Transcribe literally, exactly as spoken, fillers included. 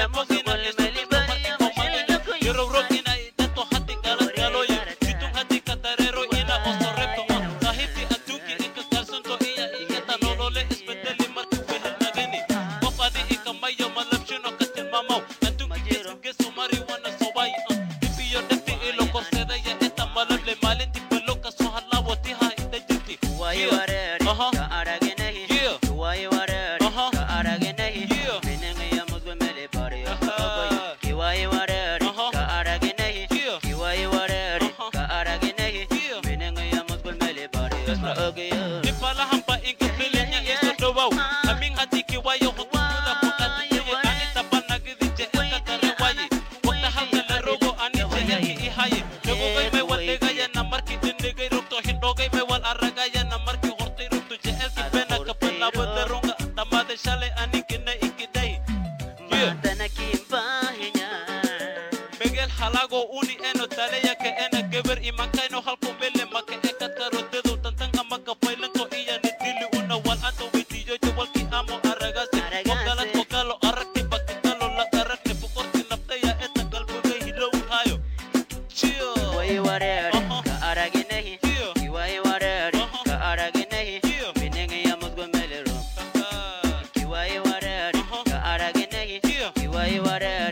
mogina esto tulo hati komagina Yoro rogina iteto hati galas galoya Chitun hati katarero ina oso repto ma Sahiti aduki ika kalsunto iya Iketa nolole ispeteli marku fehel nagani Wafadi ika mayo malapshuno katil mamau Antunki gesu gesu marijuana sobai Tipi yo defti ilo korseda ya eta malable Malinti peloka sohala watiha ita jirti Why you are there? Ka araginahi. Why you are there? Ka araginahi. Meaning ya must be mele pare. Why you are there? Ka araginahi. Why you are there? Ka araginahi. Meaning ya must be mele pare. Okay. Nipala hampa inka filenya eso dowau. Aming hati ki wayo hukula kukati ye ani tabanagi dije eka karewayi. Wakta halka la rogo ani jehel ki ihaye. Logo gay me wal lega ya namar ki dinde gay rukto hindo gay me wal araga ya namar ki horte rukto jehel ki pena kapela wadarunga tamade shale ani kine ikidai. Danec Bantu. Begel halago uni eno tale ya ke ena geber imankai no halko mele make ekat karo dedo tantanga maka failento iya ne dili una wal anto witi yo yo wal ki amo aragase pokala pokalo arakti bakitalo la karakte pukorti napta ya eta galbo ge hilo uhayo chiyo Why you are there? Ka araginahi. Why you are there? Ka araginahi. Meaning ya must be mele ro. Why you are there? Ka araginahi. Why you are there?